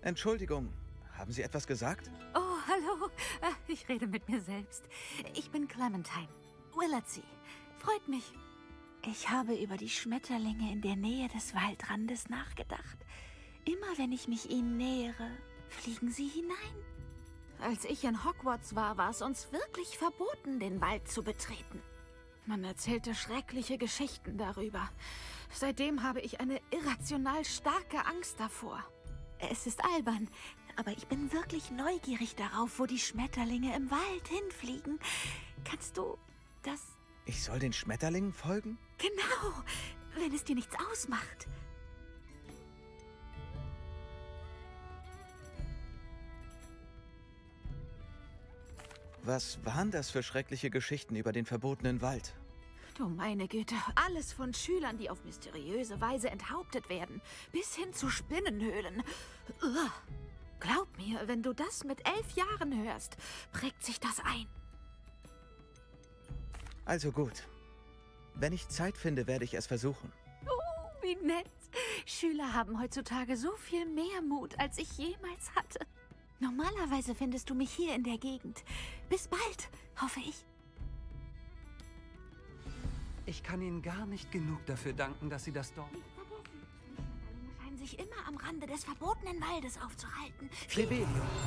Entschuldigung, haben Sie etwas gesagt? Oh, hallo. Ich rede mit mir selbst. Ich bin Clementine. Willardsey. Freut mich. Ich habe über die Schmetterlinge in der Nähe des Waldrandes nachgedacht. Immer wenn ich mich ihnen nähere, fliegen sie hinein. Als ich in Hogwarts war, war es uns wirklich verboten, den Wald zu betreten. Man erzählte schreckliche Geschichten darüber. Seitdem habe ich eine irrational starke Angst davor. Es ist albern, aber ich bin wirklich neugierig darauf, wo die Schmetterlinge im Wald hinfliegen. Kannst du das... Ich soll den Schmetterlingen folgen? Genau, wenn es dir nichts ausmacht. Was waren das für schreckliche Geschichten über den verbotenen Wald? Du meine Güte, alles von Schülern, die auf mysteriöse Weise enthauptet werden, bis hin zu Spinnenhöhlen. Ugh. Glaub mir, wenn du das mit 11 Jahren hörst, prägt sich das ein. Also gut. Wenn ich Zeit finde, werde ich es versuchen. Oh, wie nett. Schüler haben heutzutage so viel mehr Mut, als ich jemals hatte. Normalerweise findest du mich hier in der Gegend. Bis bald, hoffe ich. Ich kann Ihnen gar nicht genug dafür danken, dass Sie das dort... Nicht vergessen, die Schmetterlinge scheinen sich immer am Rande des verbotenen Waldes aufzuhalten. Rebellion.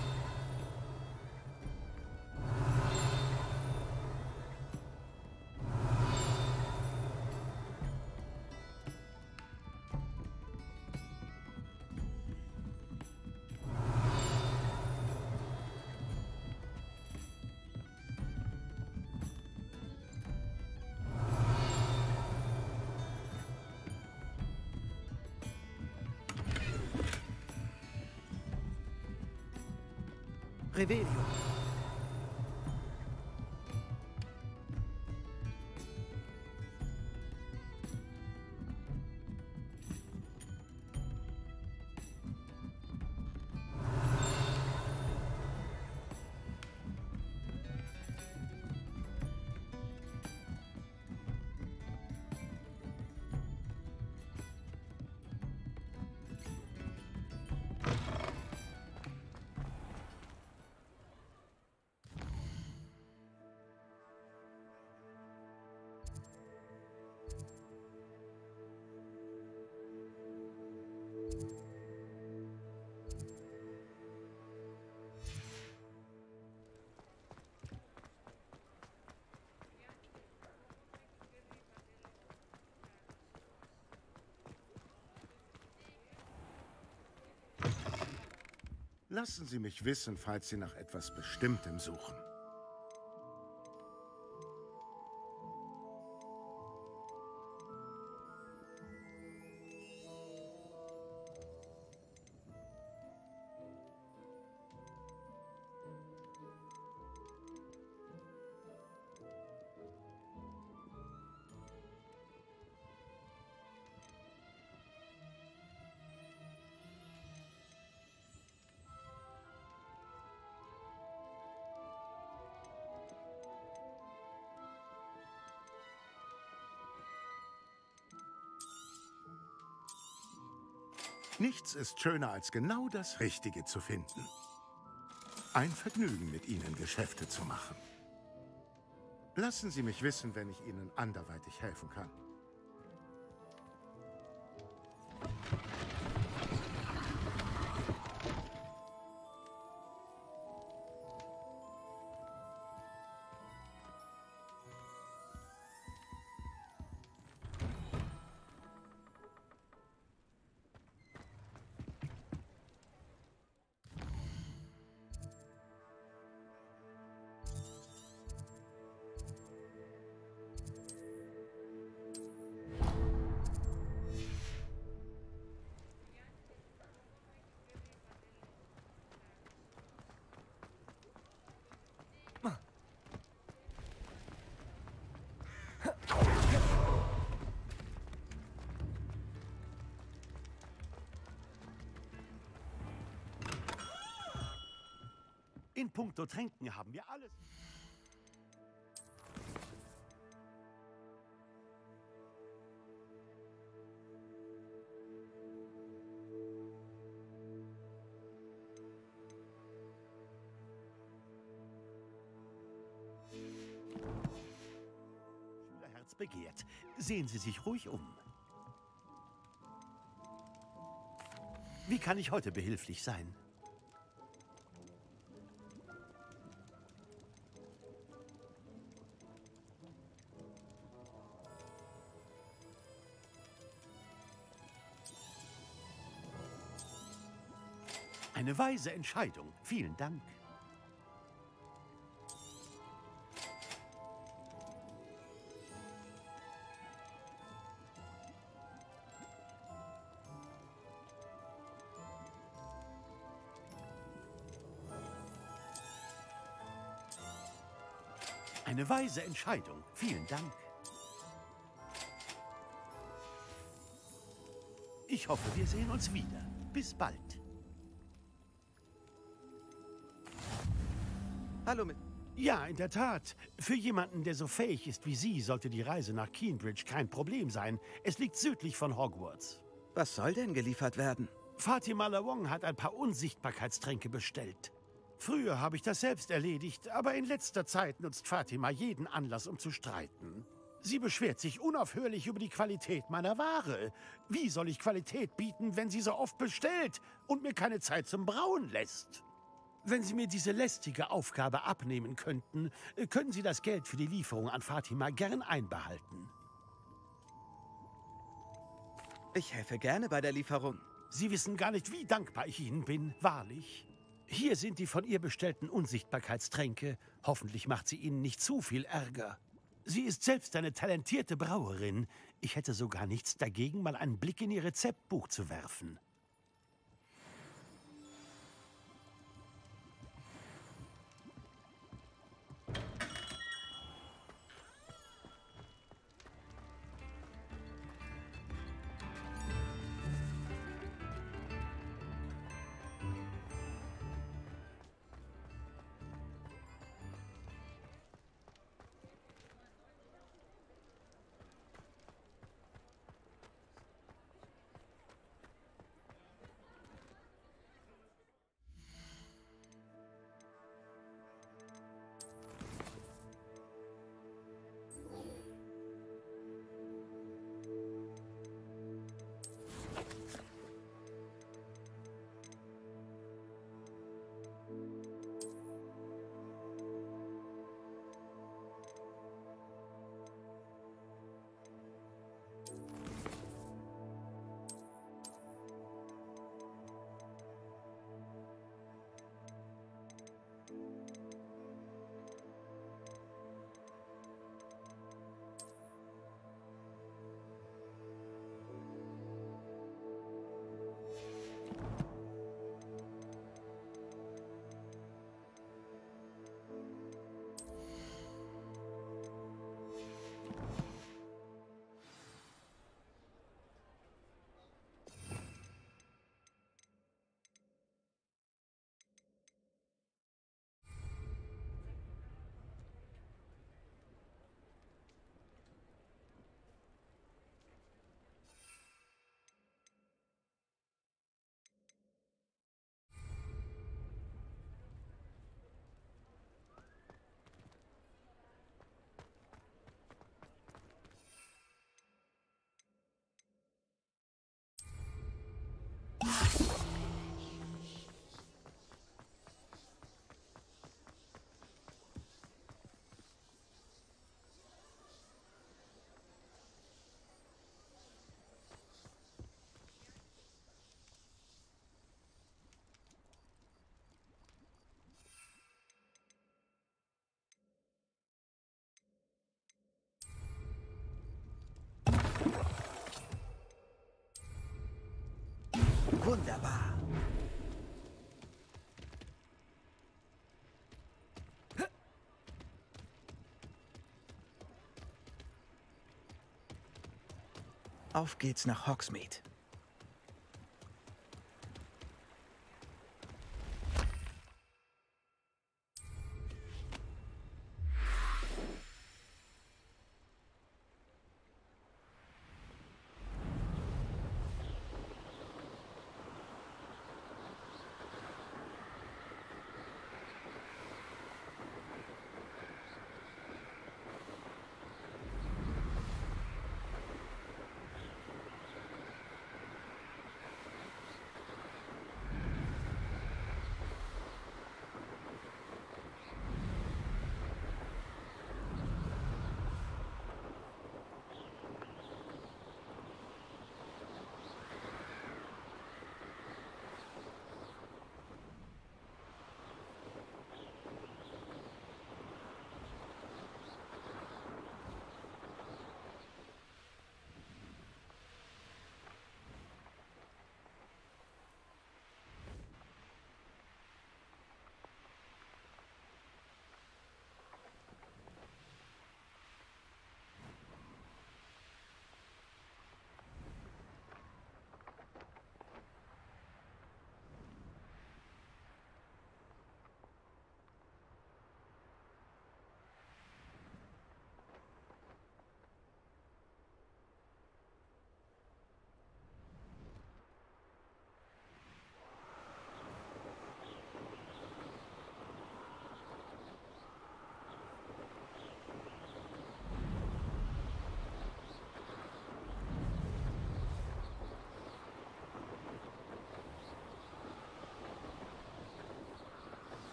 Revelio. Lassen Sie mich wissen, falls Sie nach etwas Bestimmtem suchen. Nichts ist schöner, als genau das Richtige zu finden. Ein Vergnügen, mit Ihnen Geschäfte zu machen. Lassen Sie mich wissen, wenn ich Ihnen anderweitig helfen kann. In puncto Tränken haben wir alles. begehrt. Sehen Sie sich ruhig um. Wie kann ich heute behilflich sein? Eine weise Entscheidung. Vielen Dank. Eine weise Entscheidung. Vielen Dank. Ich hoffe, wir sehen uns wieder. Bis bald. Hallo mit... Ja, in der Tat. Für jemanden, der so fähig ist wie Sie, sollte die Reise nach Keenbridge kein Problem sein. Es liegt südlich von Hogwarts. Was soll denn geliefert werden? Fatima Lawong hat ein paar Unsichtbarkeitstränke bestellt. Früher habe ich das selbst erledigt, aber in letzter Zeit nutzt Fatima jeden Anlass, um zu streiten. Sie beschwert sich unaufhörlich über die Qualität meiner Ware. Wie soll ich Qualität bieten, wenn sie so oft bestellt und mir keine Zeit zum Brauen lässt? Wenn Sie mir diese lästige Aufgabe abnehmen könnten, können Sie das Geld für die Lieferung an Fatima gern einbehalten. Ich helfe gerne bei der Lieferung. Sie wissen gar nicht, wie dankbar ich Ihnen bin, wahrlich. Hier sind die von ihr bestellten Unsichtbarkeitstränke. Hoffentlich macht sie Ihnen nicht zu viel Ärger. Sie ist selbst eine talentierte Brauerin. Ich hätte sogar nichts dagegen, mal einen Blick in ihr Rezeptbuch zu werfen. Wunderbar. Auf geht's nach Hogsmeade.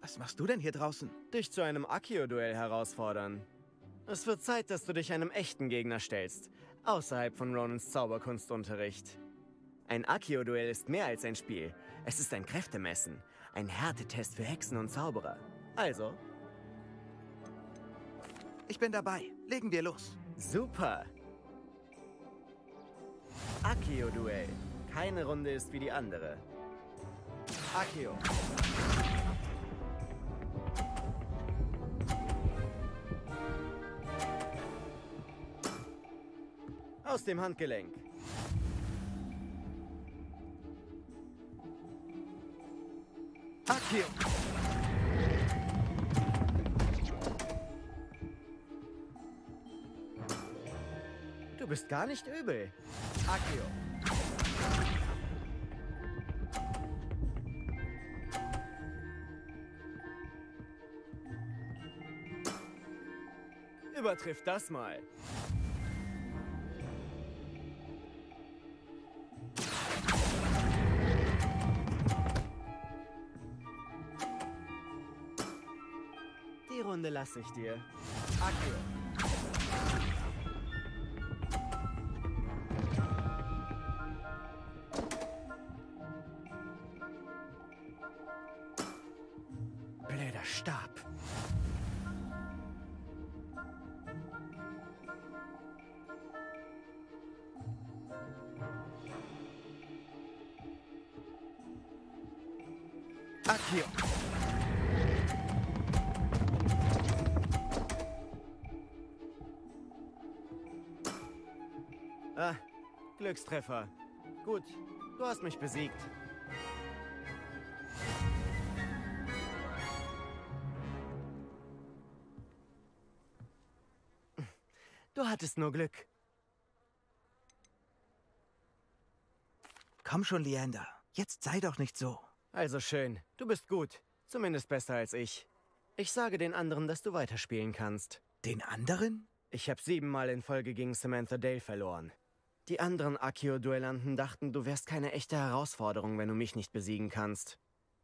Was machst du denn hier draußen? Dich zu einem Accio-Duell herausfordern. Es wird Zeit, dass du dich einem echten Gegner stellst, außerhalb von Ronans Zauberkunstunterricht. Ein Accio-Duell ist mehr als ein Spiel. Es ist ein Kräftemessen, ein Härtetest für Hexen und Zauberer. Also... Ich bin dabei. Legen wir los. Super! Accio-Duell. Keine Runde ist wie die andere. Accio. Aus dem Handgelenk. Accio. Du bist gar nicht übel. Accio. Übertrifft das mal. Die Runde lasse ich dir. Accio. Blöder Stab. Accio. Ah, Glückstreffer. Gut, du hast mich besiegt. Du hattest nur Glück. Komm schon, Leander. Jetzt sei doch nicht so. Also schön, du bist gut. Zumindest besser als ich. Ich sage den anderen, dass du weiterspielen kannst. Den anderen? Ich habe 7 Mal in Folge gegen Samantha Dale verloren. Die anderen Accio-Duellanten dachten, du wärst keine echte Herausforderung, wenn du mich nicht besiegen kannst.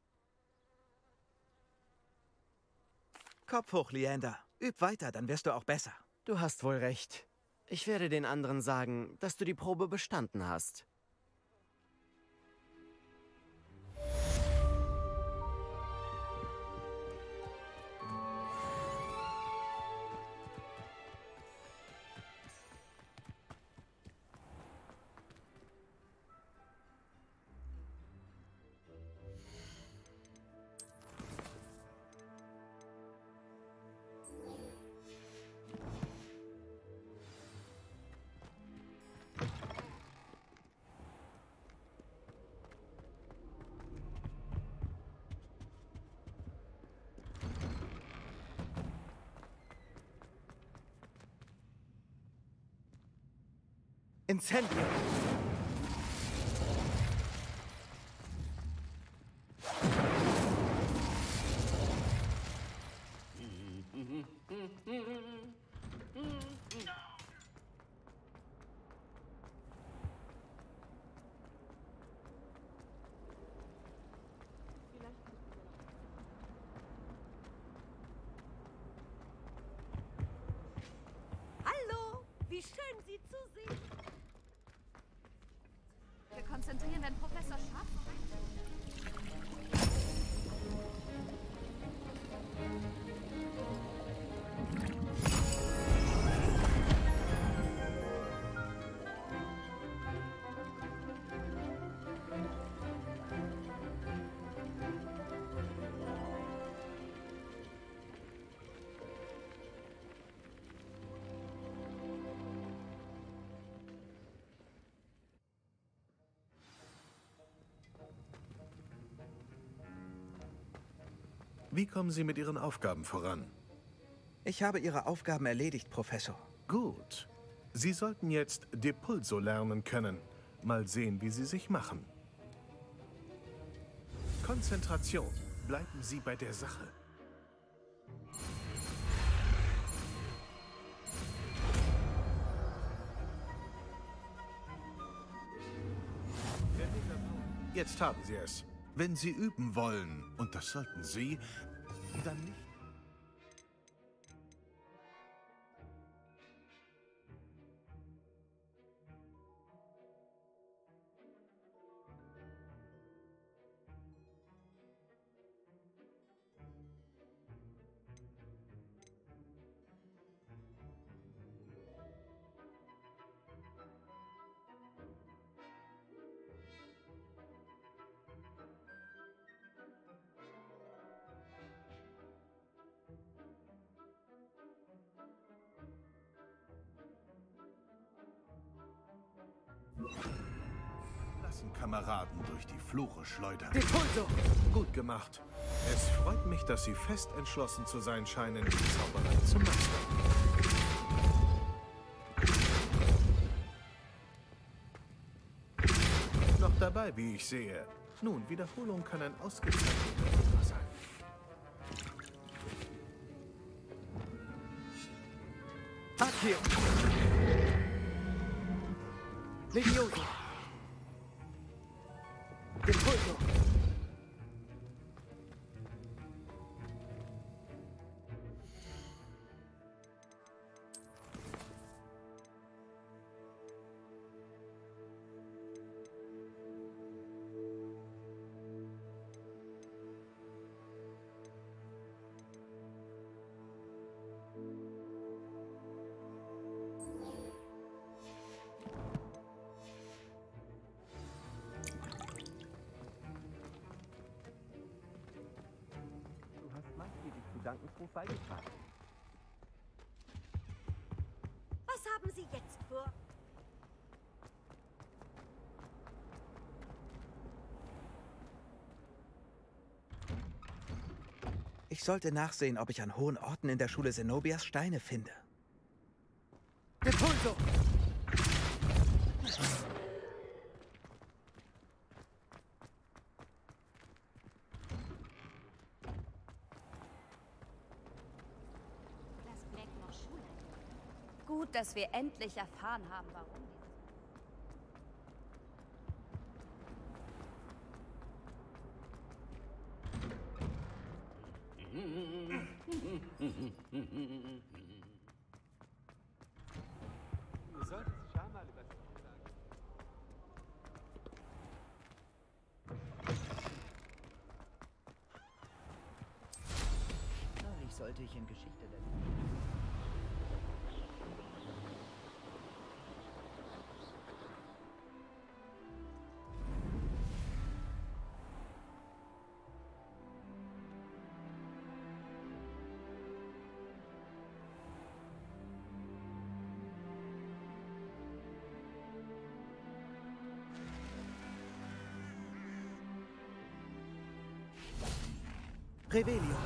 Kopf hoch, Leander. Üb weiter, dann wirst du auch besser. Du hast wohl recht. Ich werde den anderen sagen, dass du die Probe bestanden hast. Incendio. Hallo, wie schön Sie zu sehen. Wir konzentrieren den Professor Sharp. Wie kommen Sie mit Ihren Aufgaben voran? Ich habe Ihre Aufgaben erledigt, Professor. Gut. Sie sollten jetzt Depulso lernen können. Mal sehen, wie Sie sich machen. Konzentration. Bleiben Sie bei der Sache. Jetzt haben Sie es. Wenn Sie üben wollen, und das sollten Sie, Dann nicht. Lassen Kameraden durch die Flure schleudern. Depulso! Gut gemacht. Es freut mich, dass Sie fest entschlossen zu sein scheinen, die Zauberei zu meistern. Noch dabei, wie ich sehe. Nun, Wiederholung kann ein ausgezeichneter Lehrer sein. Accio! Levioso! Depulso! dankensfroh beigetragen. Was haben Sie jetzt vor? Ich sollte nachsehen, ob ich an hohen Orten in der Schule Zenobias Steine finde. Depulso! Dass Black noch Schulleiter. Gut, dass wir endlich erfahren haben, warum dieses... Du solltest dich ja mal über das sagen. Neulich sollte ich in Geschichte lernen. Revelio.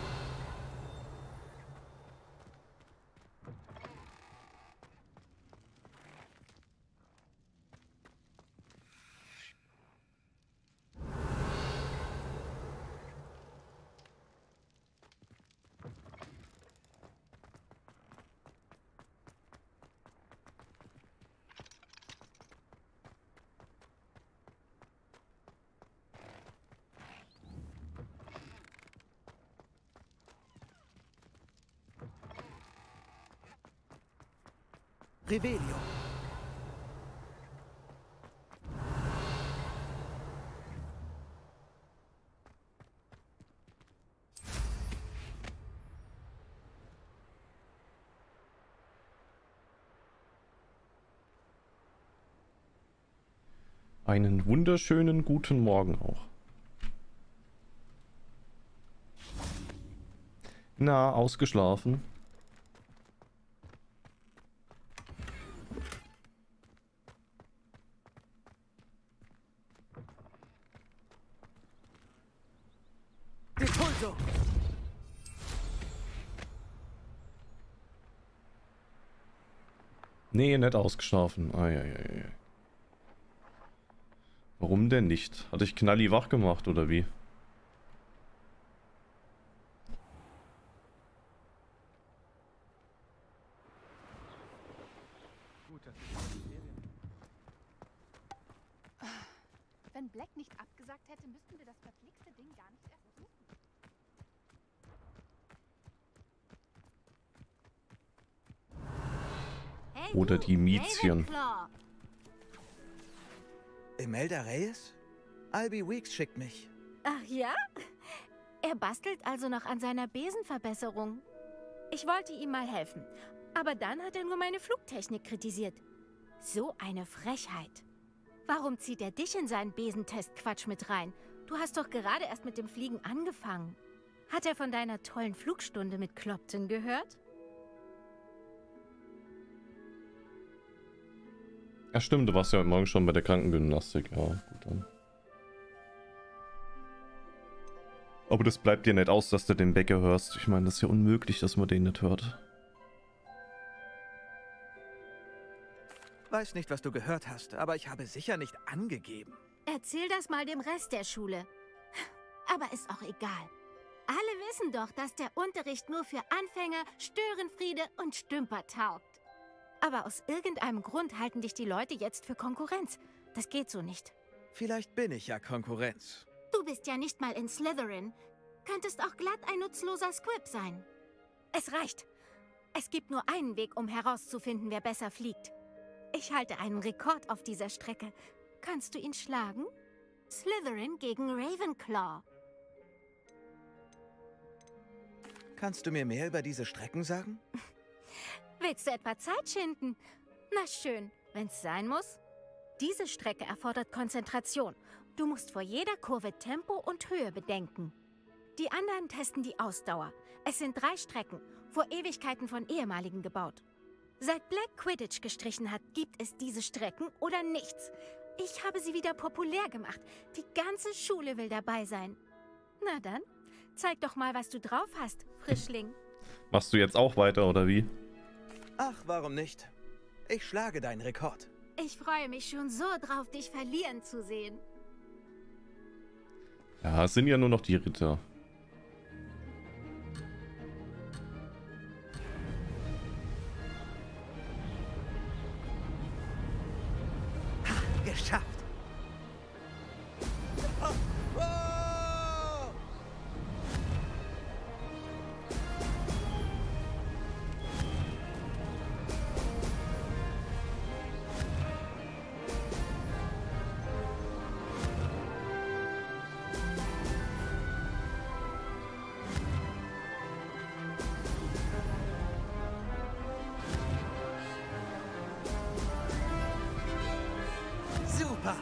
Revelio. Einen wunderschönen guten Morgen auch. Na, ausgeschlafen? Depulso. Nee, nicht ausgeschlafen. Eieiei. Warum denn nicht? Hatte ich Knalli wach gemacht oder wie? Wenn Black nicht abgesagt hätte, müssten wir das verflixte Ding gar nicht erst suchen. Oder die Mizien. Ravenclaw. Imelda Reyes? Albie Weeks schickt mich. Ach ja? Er bastelt also noch an seiner Besenverbesserung. Ich wollte ihm mal helfen, aber dann hat er nur meine Flugtechnik kritisiert. So eine Frechheit. Warum zieht er dich in seinen Besentest-Quatsch mit rein? Du hast doch gerade erst mit dem Fliegen angefangen. Hat er von deiner tollen Flugstunde mit Clopton gehört? Ja, stimmt, du warst ja heute Morgen schon bei der Krankengymnastik. Ja, gut dann. Aber das bleibt dir nicht aus, dass du den Bäcker hörst. Ich meine, das ist ja unmöglich, dass man den nicht hört. Weiß nicht, was du gehört hast, aber ich habe sicher nicht angegeben. Erzähl das mal dem Rest der Schule. Aber ist auch egal. Alle wissen doch, dass der Unterricht nur für Anfänger, Störenfriede und Stümper taugt. Aber aus irgendeinem Grund halten dich die Leute jetzt für Konkurrenz. Das geht so nicht. Vielleicht bin ich ja Konkurrenz. Du bist ja nicht mal in Slytherin. Könntest auch glatt ein nutzloser Squib sein. Es reicht. Es gibt nur einen Weg, um herauszufinden, wer besser fliegt. Ich halte einen Rekord auf dieser Strecke. Kannst du ihn schlagen? Slytherin gegen Ravenclaw. Kannst du mir mehr über diese Strecken sagen? Willst du etwa Zeit schinden? Na schön, wenn's sein muss. Diese Strecke erfordert Konzentration. Du musst vor jeder Kurve Tempo und Höhe bedenken. Die anderen testen die Ausdauer. Es sind 3 Strecken, vor Ewigkeiten von Ehemaligen gebaut. Seit Black Quidditch gestrichen hat, gibt es diese Strecken oder nichts. Ich habe sie wieder populär gemacht. Die ganze Schule will dabei sein. Na dann, zeig doch mal, was du drauf hast, Frischling. Machst du jetzt auch weiter, oder wie? Ach, warum nicht? Ich schlage deinen Rekord. Ich freue mich schon so drauf, dich verlieren zu sehen. Ja, es sind ja nur noch die Ritter. Geschafft! Super!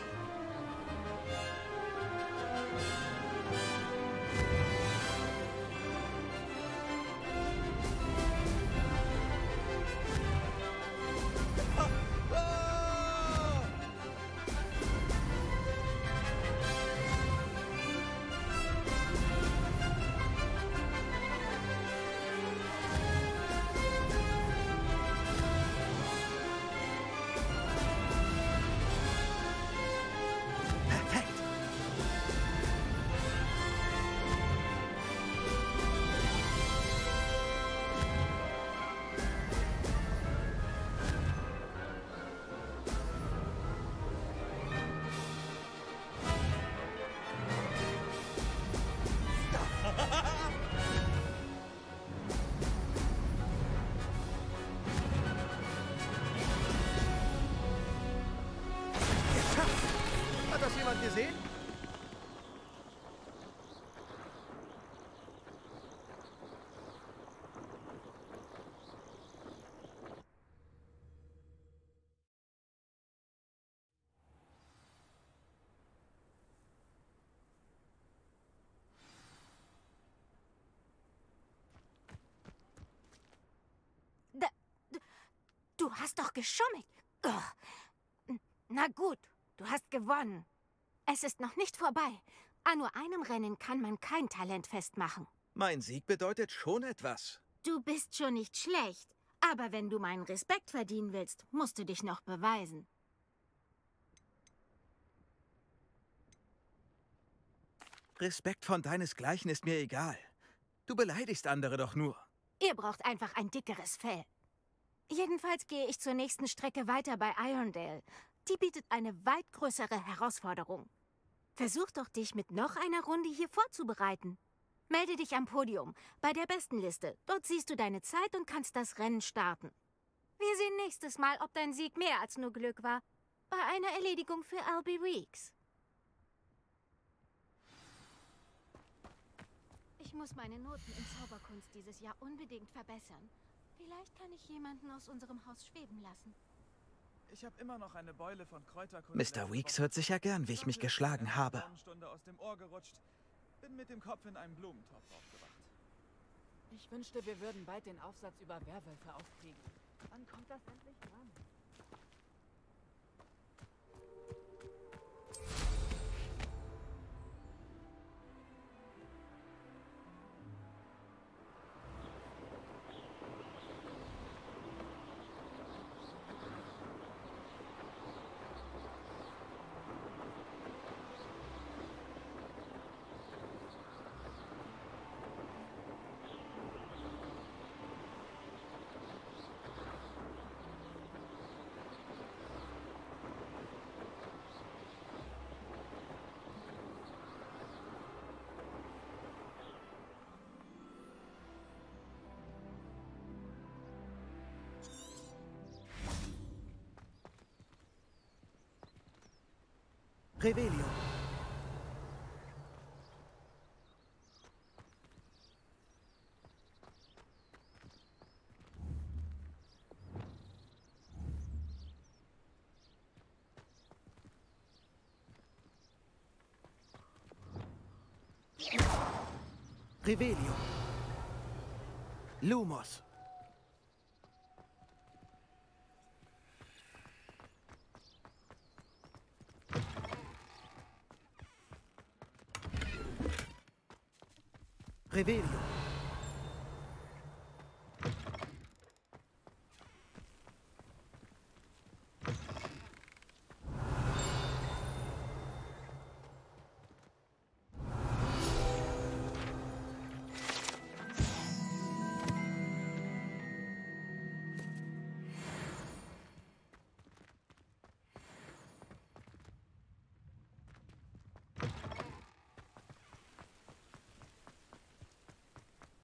Hat das jemand gesehen? Du hast doch geschummelt. Na gut, du hast gewonnen. Es ist noch nicht vorbei. An nur einem Rennen kann man kein Talent festmachen. Mein Sieg bedeutet schon etwas. Du bist schon nicht schlecht. Aber wenn du meinen Respekt verdienen willst, musst du dich noch beweisen. Respekt von deinesgleichen ist mir egal. Du beleidigst andere doch nur. Ihr braucht einfach ein dickeres Fell. Jedenfalls gehe ich zur nächsten Strecke weiter bei Irondale. Die bietet eine weit größere Herausforderung. Versuch doch, dich mit noch einer Runde hier vorzubereiten. Melde dich am Podium, bei der besten Liste. Dort siehst du deine Zeit und kannst das Rennen starten. Wir sehen nächstes Mal, ob dein Sieg mehr als nur Glück war. Bei einer Erledigung für Albie Weeks. Ich muss meine Noten in Zauberkunst dieses Jahr unbedingt verbessern. Vielleicht kann ich jemanden aus unserem Haus schweben lassen. Ich habe immer noch eine Beule von Kräuterkunde. Mr. Weeks hört sicher gern, wie ich mich geschlagen habe. Aus dem Ohr gerutscht. Bin mit dem Kopf in einem Blumentopf aufgewacht. Ich wünschte, wir würden bald den Aufsatz über Werwölfe aufkriegen. Wann kommt das endlich dran? Revelio. Revelio. Lumos. Revelio.